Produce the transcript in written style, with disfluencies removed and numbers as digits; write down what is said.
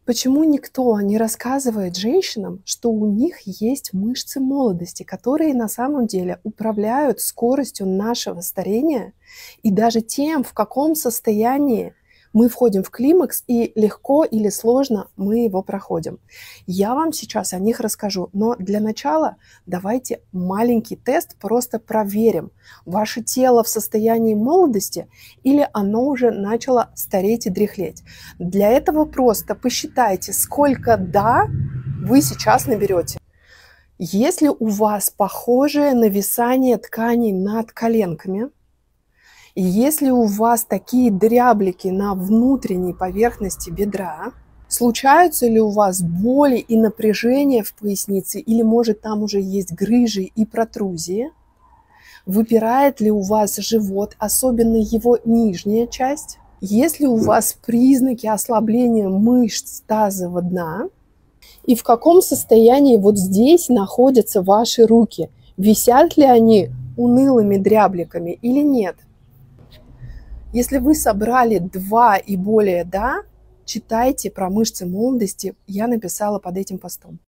Почему никто не рассказывает женщинам, что у них есть мышцы молодости, которые на самом деле управляют скоростью нашего старения и даже тем, в каком состоянии мы входим в климакс и легко или сложно мы его проходим. Я вам сейчас о них расскажу, но для начала давайте маленький тест, просто проверим, ваше тело в состоянии молодости или оно уже начало стареть и дряхлеть. Для этого просто посчитайте, сколько «да» вы сейчас наберете. Если у вас похожее нависание тканей над коленками, и если у вас такие дряблики на внутренней поверхности бедра, случаются ли у вас боли и напряжение в пояснице, или может там уже есть грыжи и протрузии, выпирает ли у вас живот, особенно его нижняя часть, есть ли у вас признаки ослабления мышц тазового дна, и в каком состоянии вот здесь находятся ваши руки, висят ли они унылыми дрябликами или нет. Если вы собрали 2 и более «да», читайте про мышцы молодости, я написала под этим постом.